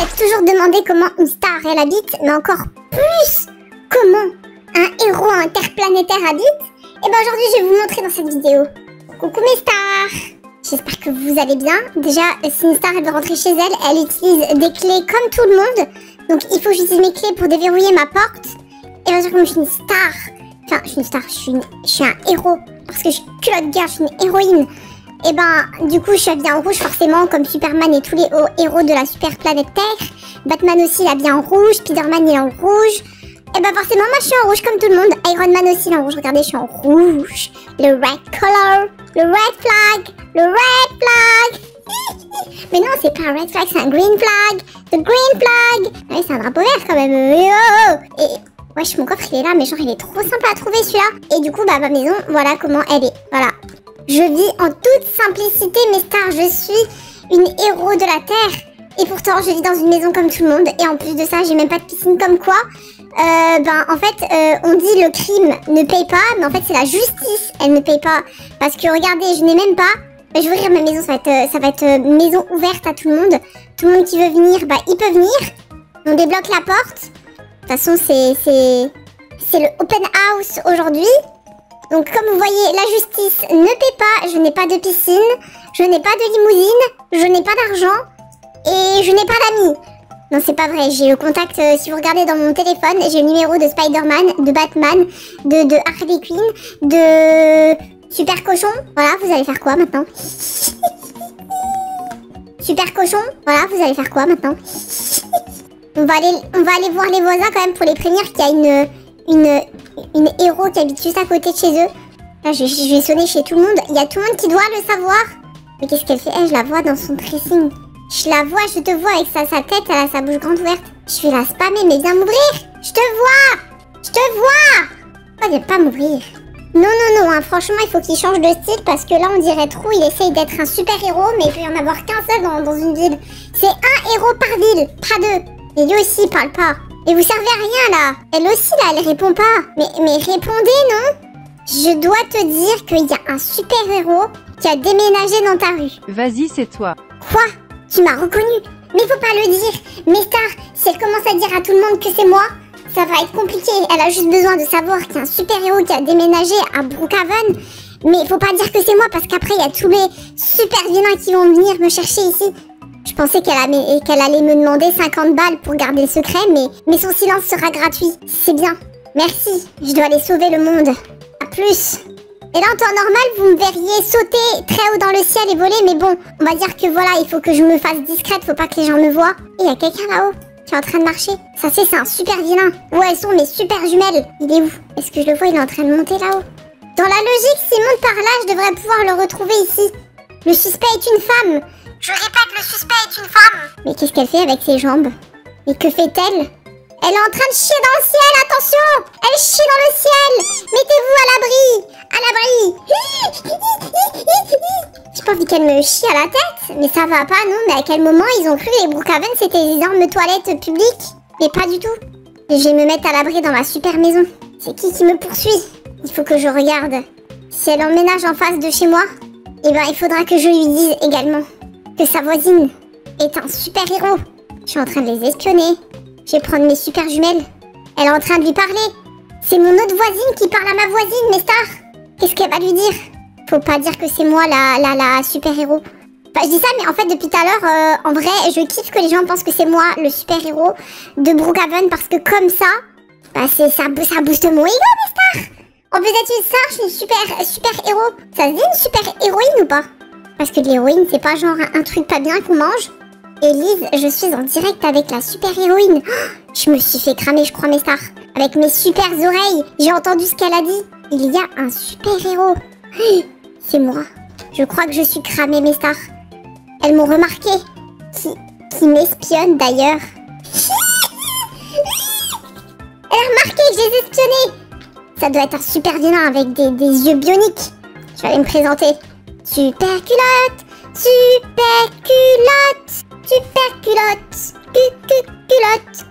êtes toujours demandé comment une star elle habite, mais encore plus comment un héros interplanétaire habite, et ben aujourd'hui je vais vous montrer dans cette vidéo. Coucou mes stars, j'espère que vous allez bien. Déjà, si une star elle veut rentrer chez elle, elle utilise des clés comme tout le monde. Donc il faut que j'utilise mes clés pour déverrouiller ma porte. Et bien sûr, comme je suis une star, enfin je suis une star, je suis un héros, parce que je suis culotte guerre, je suis une héroïne. Et ben du coup je suis habillée en rouge forcément, comme Superman et tous les héros de la super planète Terre. Batman aussi il est habillé en rouge, Spiderman il est en rouge. Et ben forcément moi je suis en rouge comme tout le monde. Iron Man aussi il est en rouge, regardez je suis en rouge. Le red color, le red flag, le red flag. Mais non c'est pas un red flag, c'est un green flag. The green flag. Ah oui c'est un drapeau vert quand même. Et wesh mon coffre il est là mais genre il est trop simple à trouver celui-là. Et du coup bah ma maison voilà comment elle est. Voilà. Je vis en toute simplicité mes stars, je suis une héros de la Terre. Et pourtant je vis dans une maison comme tout le monde. Et en plus de ça j'ai même pas de piscine comme quoi. En fait on dit le crime ne paye pas. Mais en fait c'est la justice, elle ne paye pas. Parce que regardez je n'ai même pas. Je vais ouvrir ma maison, ça va être maison ouverte à tout le monde. Tout le monde qui veut venir, bah il peut venir. On débloque la porte. De toute façon c'est le open house aujourd'hui. Donc comme vous voyez, la justice ne paie pas, je n'ai pas de piscine, je n'ai pas de limousine, je n'ai pas d'argent et je n'ai pas d'amis. Non, c'est pas vrai, j'ai le contact, si vous regardez dans mon téléphone, j'ai le numéro de Spider-Man, de Batman, de Harley Quinn, de Super Cochon. Voilà, vous allez faire quoi maintenant? Super Cochon, voilà, vous allez faire quoi maintenant? On va aller voir les voisins quand même pour les prévenir qu'il y a une héros qui habite juste à côté de chez eux. Là, je vais sonner chez tout le monde. Il y a tout le monde qui doit le savoir. Mais qu'est-ce qu'elle fait? Elle, je la vois dans son dressing. Je la vois, je te vois avec sa tête, elle a sa bouche grande ouverte. Je vais la spammer, mais viens m'ouvrir. Je te vois. Je te vois. Oh, viens pas m'ouvrir. Non, non, non, hein, franchement, il faut qu'il change de style parce que là, on dirait trop, il essaye d'être un super héros, mais il peut y en avoir qu'un seul dans une ville. C'est un héros par ville, pas deux. Et lui aussi, il parle pas. Et vous servez à rien là. Elle aussi là, elle répond pas. Mais répondez non. Je dois te dire qu'il y a un super héros qui a déménagé dans ta rue. Vas-y c'est toi. Quoi? Tu m'as reconnu? Mais faut pas le dire. Mais Star, si elle commence à dire à tout le monde que c'est moi, ça va être compliqué. Elle a juste besoin de savoir qu'il y a un super héros qui a déménagé à Brookhaven. Mais faut pas dire que c'est moi parce qu'après il y a tous les super vilains qui vont venir me chercher ici. Je pensais qu'elle allait me demander 50 balles pour garder le secret, mais son silence sera gratuit. C'est bien. Merci. Je dois aller sauver le monde. A plus. Et là, en temps normal, vous me verriez sauter très haut dans le ciel et voler. Mais bon, on va dire que voilà, il faut que je me fasse discrète. Faut pas que les gens me voient. Et il y a quelqu'un là-haut qui est en train de marcher. Ça c'est un super vilain. Où elles sont mes super jumelles? Il est où? Est-ce que je le vois? Il est en train de monter là-haut. Dans la logique, s'il monte par là, je devrais pouvoir le retrouver ici. Le suspect est une femme. Je répète, le suspect est une femme. Mais qu'est-ce qu'elle fait avec ses jambes? Et que fait-elle? Elle est en train de chier dans le ciel, attention! Elle chie dans le ciel! Mettez-vous à l'abri! À l'abri! J'ai pas envie qu'elle me chie à la tête. Mais ça va pas, non? Mais à quel moment ils ont cru que les Brookhaven c'était des énormes toilettes publiques? Mais pas du tout. Et je vais me mettre à l'abri dans ma super maison. C'est qui me poursuit? Il faut que je regarde. Si elle emménage en face de chez moi, eh ben il faudra que je lui dise également que sa voisine est un super héros. Je suis en train de les espionner. Je vais prendre mes super jumelles. Elle est en train de lui parler. C'est mon autre voisine qui parle à ma voisine, mes stars. Qu'est-ce qu'elle va lui dire? Faut pas dire que c'est moi la super héros. Enfin, je dis ça, mais en fait, depuis tout à l'heure, en vrai, je kiffe que les gens pensent que c'est moi le super héros de Brookhaven parce que comme ça, bah, ça booste mon ego, mes stars. En plus d'être une star, je suis une super héros. Ça se dit une super héroïne ou pas? Parce que l'héroïne, c'est pas genre un truc pas bien qu'on mange. Élise, je suis en direct avec la super héroïne. Oh, je me suis fait cramer, je crois, mes stars. Avec mes super oreilles, j'ai entendu ce qu'elle a dit. Il y a un super héros. C'est moi. Je crois que je suis cramée, mes stars. Elles m'ont remarqué. Qui m'espionne d'ailleurs. Elle a remarqué que je les espionnais. Ça doit être un super vilain avec des yeux bioniques. Je vais aller me présenter. Super culotte, super culotte, super culotte, culotte.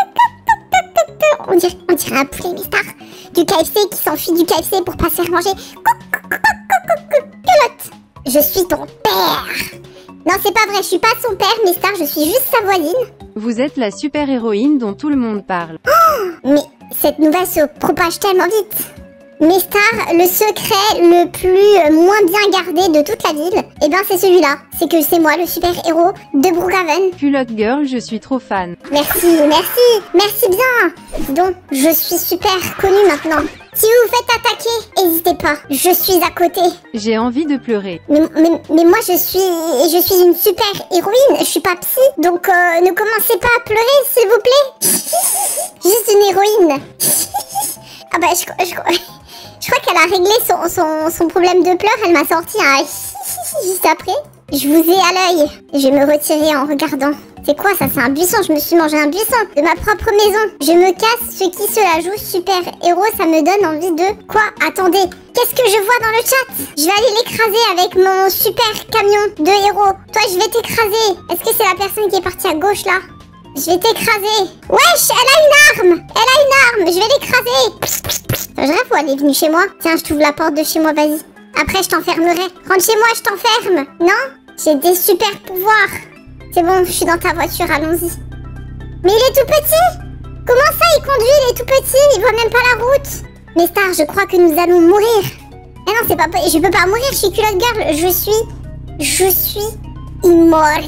On dirait un poulet, mes stars. Du KFC qui s'enfuit du KFC pour pas se faire manger. Culotte. Je suis ton père. Non, c'est pas vrai, je suis pas son père, Mestar, je suis juste sa voisine. Vous êtes la super-héroïne dont tout le monde parle. Mais cette nouvelle se propage tellement vite. Mestar, le secret le plus moins bien gardé de toute la ville, eh bien c'est celui-là. C'est que c'est moi le super-héros de Brookhaven. Culotte Girl, je suis trop fan. Merci, merci, merci bien. Donc, je suis super connue maintenant. Si vous vous faites attaquer, n'hésitez pas, je suis à côté. J'ai envie de pleurer. Mais moi je suis une super héroïne, je suis pas psy, donc ne commencez pas à pleurer s'il vous plaît. Juste une héroïne. Ah bah je crois qu'elle a réglé son problème de pleurs, elle m'a sorti un juste après. Je vous ai à l'œil, je vais me retirer en regardant. C'est quoi ça? C'est un buisson, je me suis mangé un buisson de ma propre maison. Je me casse, ceux qui se la jouent super héros, ça me donne envie de... Quoi? Attendez, qu'est-ce que je vois dans le chat? Je vais aller l'écraser avec mon super camion de héros. Toi, je vais t'écraser. Est-ce que c'est la personne qui est partie à gauche là? Je vais t'écraser. Wesh, elle a une arme. Elle a une arme, je vais l'écraser. Je rêve ou elle est venue chez moi? Tiens, je t'ouvre la porte de chez moi, vas-y. Après, je t'enfermerai. Rentre chez moi, je t'enferme. Non? J'ai des super pouvoirs. C'est bon, je suis dans ta voiture, allons-y. Mais il est tout petit. Comment ça, il conduit, il est tout petit, il voit même pas la route. Mestar, je crois que nous allons mourir. Ah non, c'est pas... Je peux pas mourir, je suis culotte girl. Je suis immortelle.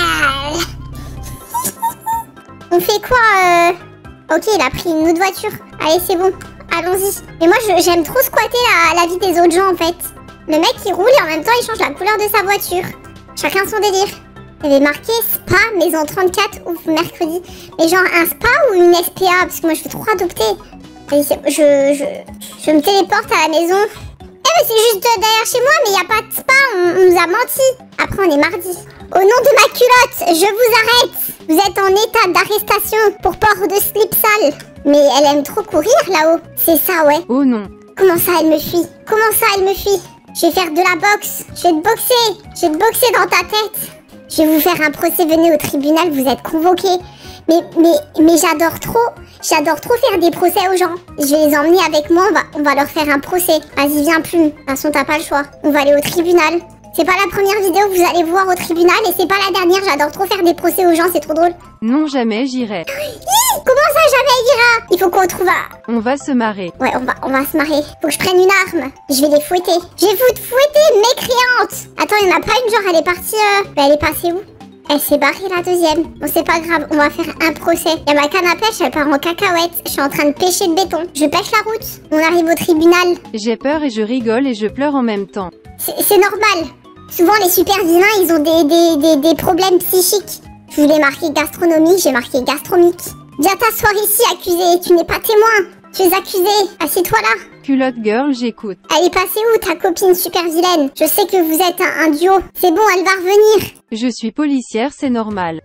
On fait quoi Ok, il a pris une autre voiture. Allez, c'est bon, allons-y. Mais moi, j'aime trop squatter la vie des autres gens, en fait. Le mec, il roule et en même temps, il change la couleur de sa voiture. Chacun son délire. Il y avait marqué spa maison 34 ouf mercredi. Mais genre un spa ou une SPA? Parce que moi je veux trop adopter. Je me téléporte à la maison. Eh mais c'est juste derrière chez moi, mais il n'y a pas de spa, on nous a menti. Après on est mardi. Au nom de ma culotte, je vous arrête. Vous êtes en état d'arrestation pour port de slip sale. Mais elle aime trop courir là-haut. C'est ça, ouais. Oh non. Comment ça elle me fuit? Comment ça elle me fuit? Je vais faire de la boxe. Je vais te boxer. Je vais te boxer dans ta tête. Je vais vous faire un procès, venez au tribunal, vous êtes convoqués. Mais j'adore trop faire des procès aux gens. Je vais les emmener avec moi, on va leur faire un procès. Vas-y, viens Plume, de toute façon t'as pas le choix. On va aller au tribunal. C'est pas la première vidéo que vous allez voir au tribunal et c'est pas la dernière, j'adore trop faire des procès aux gens, c'est trop drôle. Non, jamais j'irai. Comment ça, jamais il ira? Il faut qu'on trouve un... On va se marrer. Ouais, on va se marrer. Faut que je prenne une arme. Je vais les fouetter. Je vais vous fouetter, mécréante. Attends, il y en a pas une, genre elle est partie... elle est passée où? Elle s'est barrée la deuxième. Bon, c'est pas grave, on va faire un procès. Il y a ma canne à pêche, elle part en cacahuète. Je suis en train de pêcher le béton. Je pêche la route. On arrive au tribunal. J'ai peur et je rigole et je pleure en même temps. C'est normal. Souvent, les super vilains, ils ont des problèmes psychiques. Je voulais marquer gastronomie, j'ai marqué gastromique. Viens t'asseoir ici, accusé. Tu n'es pas témoin. Tu es accusé. Assieds-toi là. Culotte girl, j'écoute. Elle est passée où, ta copine super vilaine? Je sais que vous êtes un duo. C'est bon, elle va revenir. Je suis policière, c'est normal.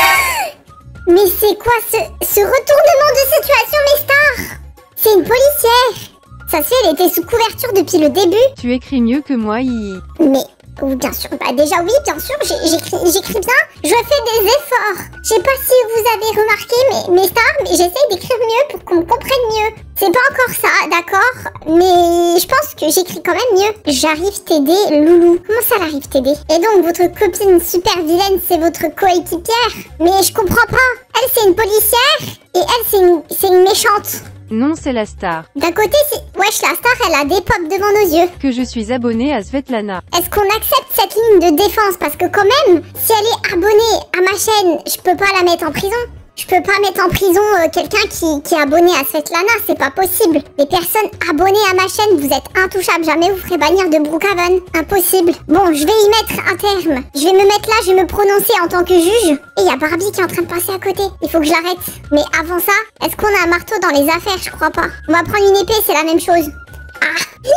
Mais c'est quoi ce retournement de situation, Mestar? C'est une policière. Ça se fait, elle était sous couverture depuis le début. Tu écris mieux que moi, Mais... Oui, bien sûr. Bah déjà oui, bien sûr, j'écris bien. Je fais des efforts. Je sais pas si vous avez remarqué, mais j'essaye d'écrire mieux pour qu'on me comprenne mieux. C'est pas encore ça, d'accord? Mais je pense que j'écris quand même mieux. J'arrive t'aider, Loulou. Comment ça, elle arrive t'aider? Et donc, votre copine super vilaine, c'est votre coéquipière? Mais je comprends pas. Elle, c'est une policière et elle, c'est une méchante. Non, c'est la star. D'un côté, c'est... Wesh, la star, elle a des pop devant nos yeux. Que je suis abonnée à Svetlana. Est-ce qu'on accepte cette ligne de défense? Parce que quand même, si elle est abonnée à ma chaîne, je peux pas la mettre en prison. Je peux pas mettre en prison quelqu'un qui est abonné à Svetlana, c'est pas possible. Les personnes abonnées à ma chaîne, vous êtes intouchables, jamais vous ferez bannir de Brookhaven. Impossible. Bon, je vais y mettre un terme. Je vais me mettre là, je vais me prononcer en tant que juge. Et il y a Barbie qui est en train de passer à côté. Il faut que je l'arrête. Mais avant ça, est-ce qu'on a un marteau dans les affaires? Je crois pas. On va prendre une épée, c'est la même chose. Ah.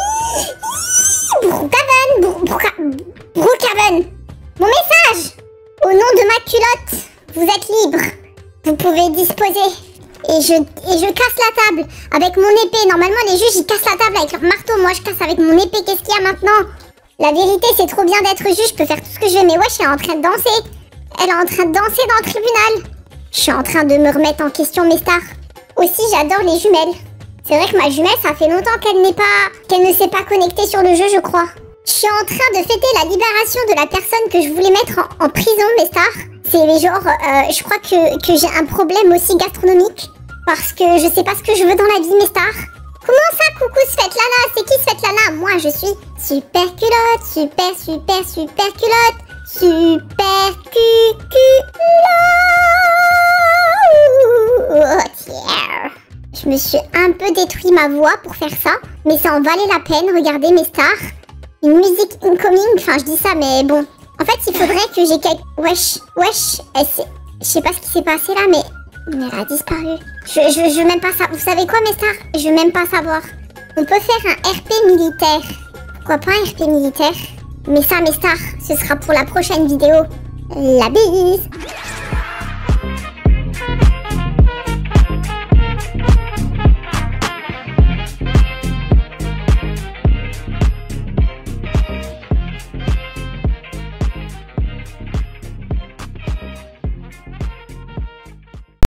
Brookhaven. Mon message. Au nom de ma culotte, vous êtes libre. Vous pouvez disposer. Et je casse la table avec mon épée. Normalement, les juges, ils cassent la table avec leur marteau. Moi, je casse avec mon épée. Qu'est-ce qu'il y a maintenant? La vérité, c'est trop bien d'être juge. Je peux faire tout ce que je veux. Mais wesh, elle est en train de danser. Elle est en train de danser dans le tribunal. Je suis en train de me remettre en question, mes stars. Aussi, j'adore les jumelles. C'est vrai que ma jumelle, ça fait longtemps qu'elle ne s'est pas connectée sur le jeu, je crois. Je suis en train de fêter la libération de la personne que je voulais mettre en prison, mes stars. C'est genre, je crois que j'ai un problème aussi gastronomique. Parce que je sais pas ce que je veux dans la vie, mes stars. Comment ça, coucou Svetlana? C'est qui Svetlana? Moi, je suis super culotte, super culotte. Super culotte. Yeah. Je me suis un peu détruit ma voix pour faire ça. Mais ça en valait la peine, regardez mes stars. Une musique incoming, enfin je dis ça, mais bon. En fait, il faudrait que j'ai quelques... Wesh, je sais pas ce qui s'est passé là, mais elle a disparu. Je veux même pas savoir. Vous savez quoi, mes stars? Je veux même pas savoir. On peut faire un RP militaire. Pourquoi pas un RP militaire? Mais ça, mes stars, ce sera pour la prochaine vidéo. La bise!